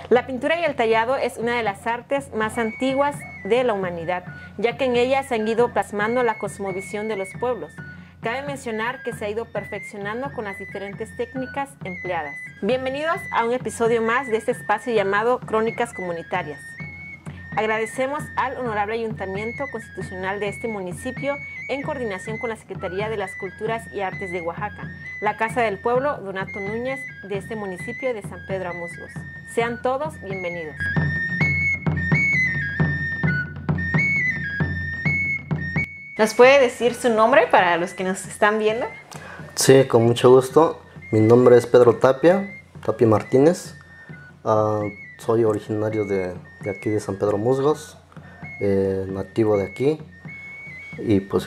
La pintura y el tallado es una de las artes más antiguas de la humanidad, ya que en ella se han ido plasmando la cosmovisión de los pueblos. Cabe mencionar que se ha ido perfeccionando con las diferentes técnicas empleadas. Bienvenidos a un episodio más de este espacio llamado Crónicas Comunitarias. Agradecemos al Honorable Ayuntamiento Constitucional de este municipio en coordinación con la Secretaría de las Culturas y Artes de Oaxaca, la Casa del Pueblo Donato Núñez de este municipio de San Pedro Amusgos. Sean todos bienvenidos. ¿Nos puede decir su nombre para los que nos están viendo? Sí, con mucho gusto. Mi nombre es Pedro Tapia Martínez. Soy originario de aquí de San Pedro Musgos, nativo de aquí. Y pues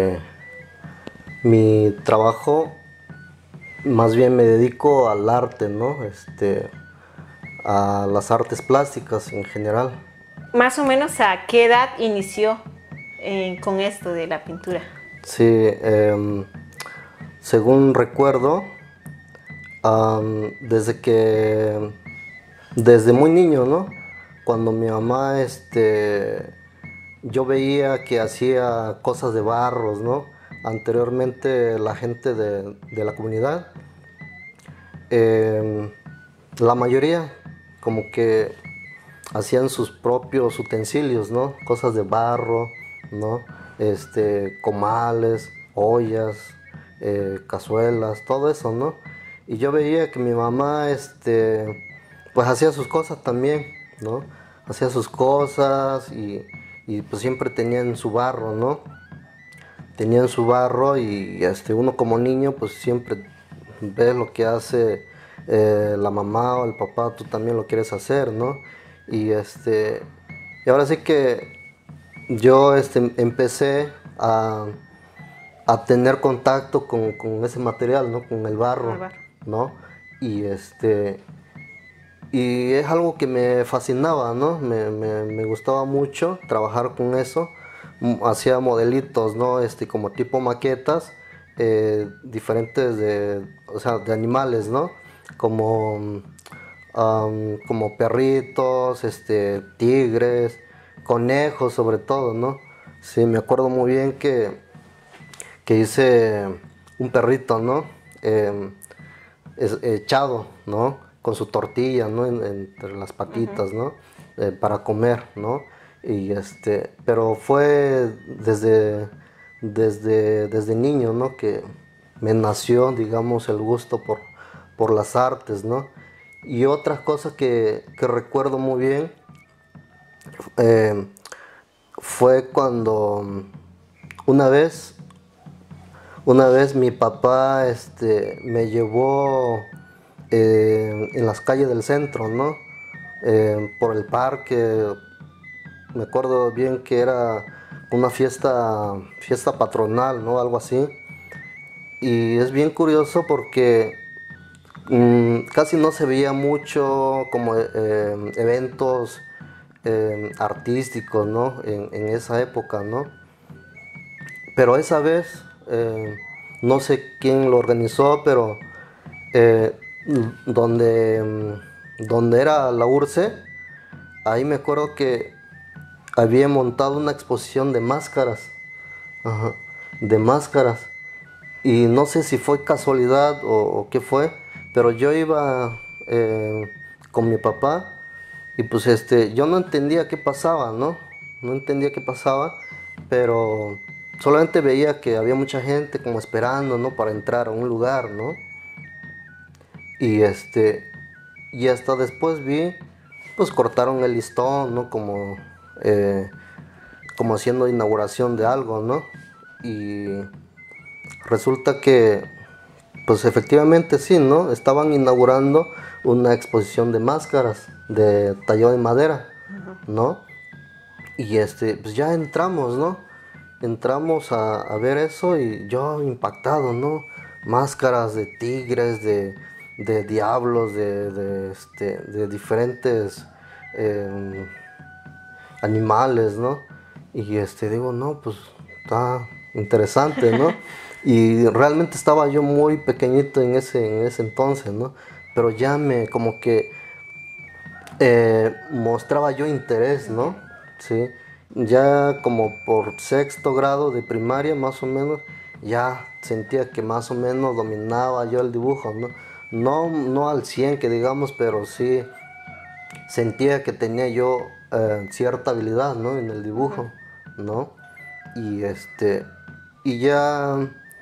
mi trabajo, más bien me dedico al arte, ¿no? A las artes plásticas en general. Más o menos, ¿a qué edad inició con esto de la pintura? Sí, según recuerdo, desde muy niño, ¿no? Cuando mi mamá, yo veía que hacía cosas de barros, ¿no? Anteriormente la gente de la comunidad, la mayoría como que hacían sus propios utensilios, ¿no? Cosas de barro, ¿no? Comales, ollas, cazuelas, todo eso, ¿no? Y yo veía que mi mamá, pues hacía sus cosas también, ¿no? Hacía sus cosas y pues siempre tenían su barro, ¿no? Tenían su barro y uno como niño pues siempre ve lo que hace la mamá o el papá, tú también lo quieres hacer, ¿no? Y ahora sí que yo empecé a tener contacto con ese material, ¿no? Con el barro, ¿no? Y y es algo que me fascinaba, ¿no? Me gustaba mucho trabajar con eso. Hacía modelitos, ¿no? Como tipo maquetas, diferentes o sea, de animales, ¿no? Como, como perritos, tigres, conejos sobre todo, ¿no? Sí, me acuerdo muy bien que hice un perrito, ¿no? Echado, ¿no? Con su tortilla, ¿no? Entre las patitas, ¿no? Para comer, ¿no? Y pero fue desde niño, ¿no? Que me nació, digamos, el gusto por las artes, ¿no? Y otra cosa que recuerdo muy bien fue cuando una vez mi papá me llevó en las calles del centro, ¿no? Por el parque. Me acuerdo bien que era una fiesta patronal, ¿no? Algo así. Y es bien curioso porque casi no se veía mucho como eventos artísticos, ¿no? En esa época, ¿no? Pero esa vez, no sé quién lo organizó, pero eh, donde era la URCE, ahí me acuerdo que había montado una exposición de máscaras, ajá, de máscaras. Y no sé si fue casualidad o qué fue, pero yo iba con mi papá y pues yo no entendía qué pasaba, ¿no? No entendía qué pasaba, pero solamente veía que había mucha gente como esperando, ¿no? Para entrar a un lugar, ¿no? Y y hasta después vi, pues cortaron el listón, ¿no? Como haciendo inauguración de algo, ¿no? Y resulta que, pues efectivamente sí, ¿no? Estaban inaugurando una exposición de máscaras de tallado de madera, ¿no? Y pues ya entramos, ¿no? Entramos a ver eso y yo impactado, ¿no? Máscaras de tigres, de diablos, de diferentes animales, ¿no? Y digo, no, pues está interesante, ¿no? Y realmente estaba yo muy pequeñito en ese entonces, ¿no? Pero ya como que mostraba yo interés, ¿no? Sí, ya como por sexto grado de primaria más o menos, ya sentía que más o menos dominaba yo el dibujo, ¿no? No al 100 que digamos, pero sí sentía que tenía yo cierta habilidad, ¿no? En el dibujo, ¿no? Y y ya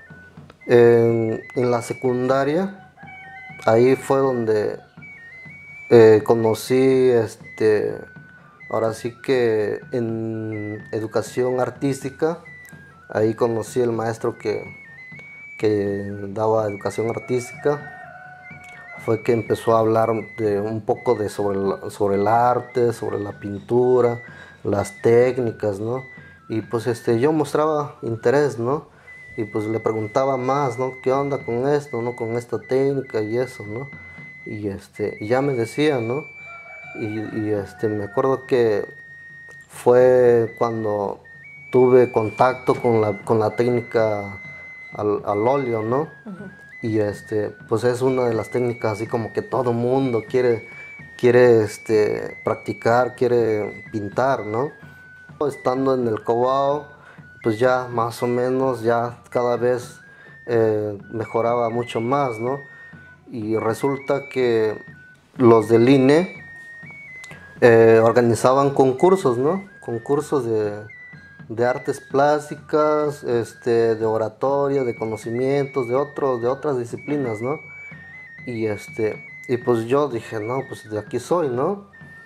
en la secundaria, ahí fue donde conocí, ahora sí que en educación artística, ahí conocí el maestro que daba educación artística. Fue que empezó a hablar de un poco de sobre el arte, sobre la pintura, las técnicas, ¿no? Y pues yo mostraba interés, ¿no? Y pues le preguntaba más, ¿no? ¿Qué onda con esto, no? Con esta técnica y eso, ¿no? Y ya me decía, ¿no? Me acuerdo que fue cuando tuve contacto con la técnica al óleo, ¿no? Y pues es una de las técnicas así como que todo mundo quiere practicar, quiere pintar, ¿no? Estando en el Cobao, pues ya más o menos ya cada vez mejoraba mucho más, ¿no? Y resulta que los del INE organizaban concursos, ¿no? Concursos de artes plásticas, de oratoria, de conocimientos, de otras disciplinas, ¿no? Y pues yo dije, no, pues de aquí soy, ¿no?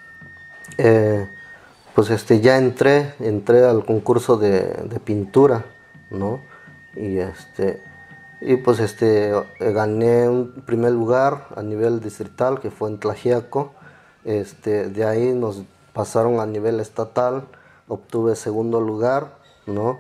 Pues ya entré al concurso de pintura, ¿no? Y y pues gané un primer lugar a nivel distrital, que fue en Tlaxiaco. De ahí nos pasaron a nivel estatal, obtuve segundo lugar, ¿no?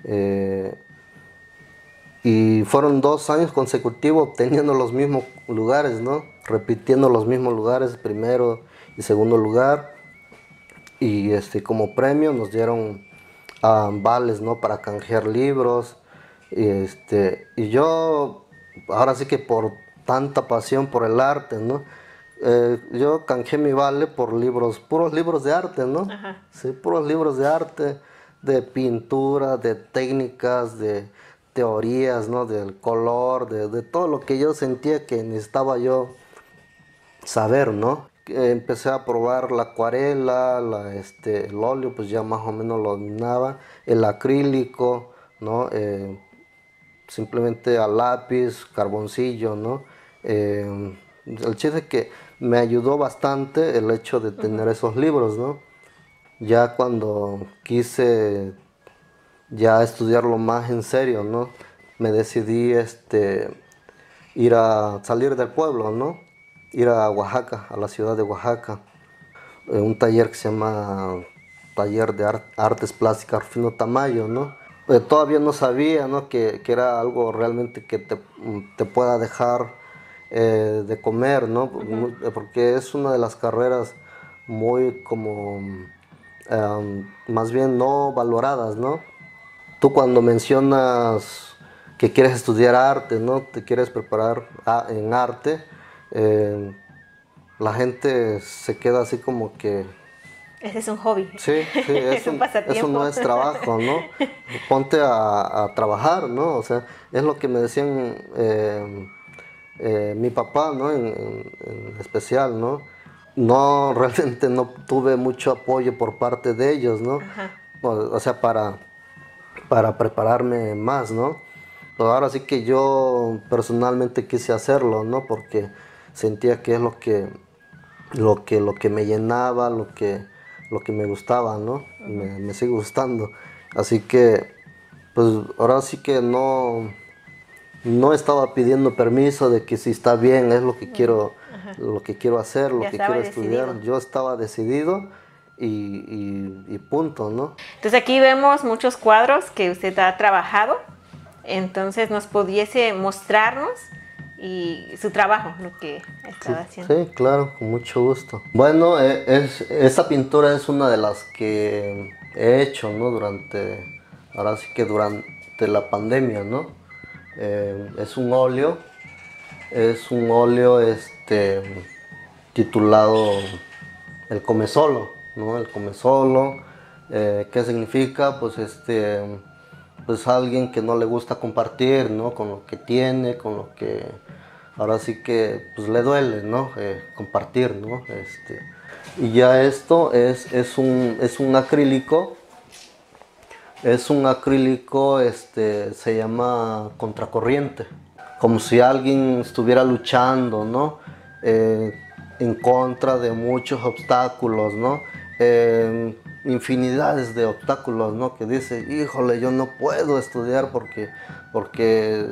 Y fueron 2 años consecutivos obteniendo los mismos lugares, ¿no? Repitiendo los mismos lugares, primero y segundo lugar. Y como premio nos dieron vales, ¿no? Para canjear libros. Y yo, ahora sí que por tanta pasión por el arte, ¿no? Yo canjeé mi vale por libros, puros libros de arte, ¿no? Ajá. Sí, puros libros de arte, de pintura, de técnicas, de teorías, ¿no? Del color, de todo lo que yo sentía que necesitaba yo saber, ¿no? Empecé a probar la acuarela, el óleo, pues ya más o menos lo dominaba, el acrílico, ¿no? Simplemente a lápiz, carboncillo, ¿no? El chiste es que me ayudó bastante el hecho de tener esos libros, ¿no? Ya cuando quise ya estudiarlo más en serio, ¿no? Me decidí ir a salir del pueblo, ¿no? Ir a Oaxaca, a la ciudad de Oaxaca. Un taller que se llama Taller de Artes Plásticas Rufino Tamayo, ¿no? Todavía no sabía, ¿no? Que era algo realmente que te pueda dejar de comer, ¿no? Porque es una de las carreras muy como, más bien no valoradas, ¿no? Tú cuando mencionas que quieres estudiar arte, ¿no? Te quieres preparar en arte, eh, la gente se queda así como que, Ese es un hobby. sí, sí, Es un eso pasatiempo. no es trabajo, ¿no? Ponte a trabajar, ¿no? O sea, es lo que me decían mi papá, ¿no? En especial, ¿no? No, realmente no tuve mucho apoyo por parte de ellos, ¿no? Ajá. O sea, para prepararme más, ¿no? Pero ahora sí que yo personalmente quise hacerlo, ¿no? Porque sentía que es lo que me llenaba, lo que me gustaba, ¿no? Me sigue gustando. Así que, pues ahora sí que no estaba pidiendo permiso de que si está bien, es lo que quiero hacer, lo Ya que estaba quiero estudiar. decidido. Yo estaba decidido y punto, ¿no? Entonces aquí vemos muchos cuadros que usted ha trabajado. Entonces nos pudiese mostrarnos y su trabajo, lo que estaba haciendo. Sí, claro, con mucho gusto. Bueno, esta pintura es una de las que he hecho, ¿no? Ahora sí que durante la pandemia, ¿no? Es un óleo, titulado el come solo, ¿no? El come solo, ¿qué significa? Pues pues alguien que no le gusta compartir, ¿no? Con lo que tiene, con lo que ahora sí que pues le duele, ¿no? Compartir, ¿no? Y ya esto es un acrílico. Es un acrílico, se llama contracorriente, como si alguien estuviera luchando, ¿no? En contra de muchos obstáculos, ¿no? Infinidades de obstáculos, ¿no? Que dice, híjole, yo no puedo estudiar porque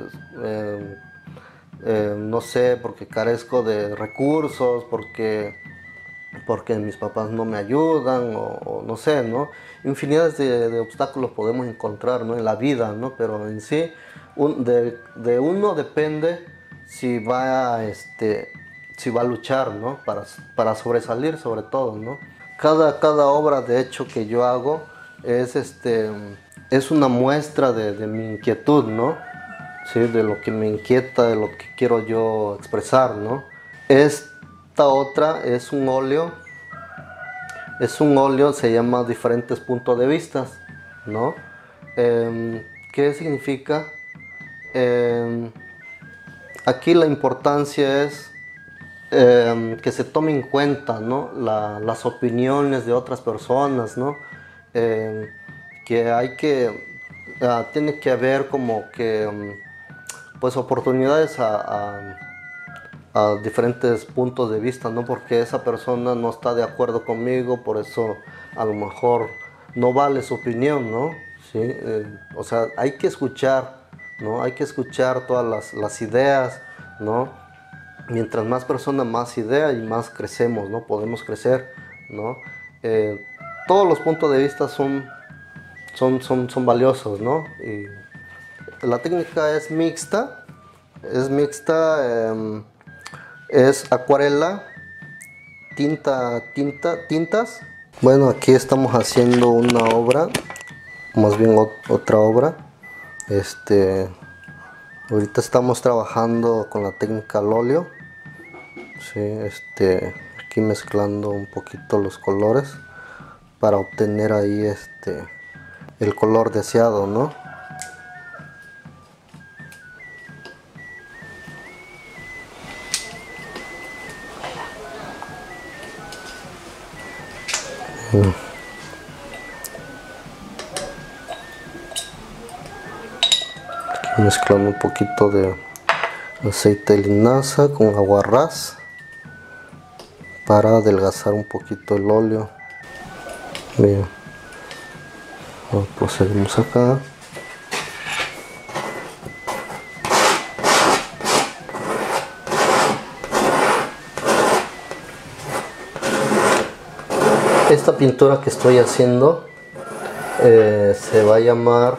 no sé, porque carezco de recursos, porque mis papás no me ayudan o no sé, ¿no? Infinidades de obstáculos podemos encontrar, ¿no? En la vida, ¿no? Pero en sí, de uno depende si si va a luchar, ¿no? Para sobresalir sobre todo, ¿no? Cada obra de hecho que yo hago es una muestra de mi inquietud, ¿no? ¿Sí? De lo que me inquieta, de lo que quiero yo expresar, ¿no? Esta otra es un óleo. Es un óleo, se llama diferentes puntos de vista, ¿no? ¿Qué significa? Aquí la importancia es que se tome en cuenta, ¿no? Las opiniones de otras personas, ¿no? Que tiene que haber como que, pues oportunidades a diferentes puntos de vista, ¿no? Porque esa persona no está de acuerdo conmigo, por eso a lo mejor no vale su opinión, ¿no? ¿Sí? O sea, hay que escuchar, ¿no? Hay que escuchar todas las ideas, ¿no? Mientras más personas, más ideas y más crecemos, ¿no? Podemos crecer, ¿no? Todos los puntos de vista son valiosos, ¿no? Y la técnica es mixta, es acuarela, tintas. Bueno, aquí estamos haciendo una obra, más bien otra obra. Ahorita estamos trabajando con la técnica al óleo. Sí, aquí mezclando un poquito los colores para obtener ahí el color deseado, ¿no? Aquí mezclando un poquito de aceite de linaza con aguarrás para adelgazar un poquito el óleo. Bien, procedemos acá. Esta pintura que estoy haciendo se va a llamar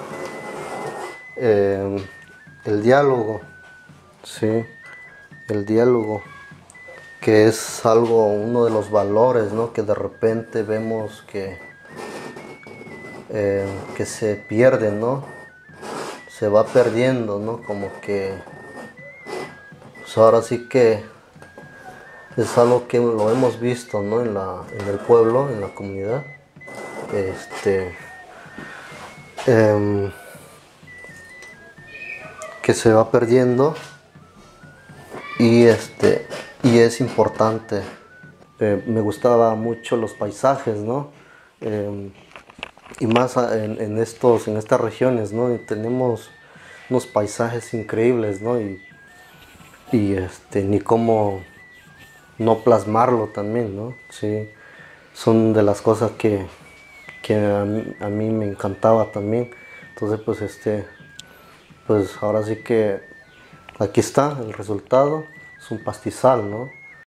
el diálogo, ¿sí? El diálogo, que es uno de los valores, ¿no? Que de repente vemos que se pierde, ¿no? Se va perdiendo, ¿no? Como que pues ahora sí que es algo que lo hemos visto, ¿no? En el pueblo, en la comunidad. Que se va perdiendo y es importante. Me gustaba mucho los paisajes, ¿no? Y más en estas regiones, ¿no? Y tenemos unos paisajes increíbles, ¿no? Y ni cómo no plasmarlo también, ¿no? Sí, son de las cosas que a mí me encantaba también. Entonces, pues ahora sí que aquí está el resultado, es un pastizal, ¿no?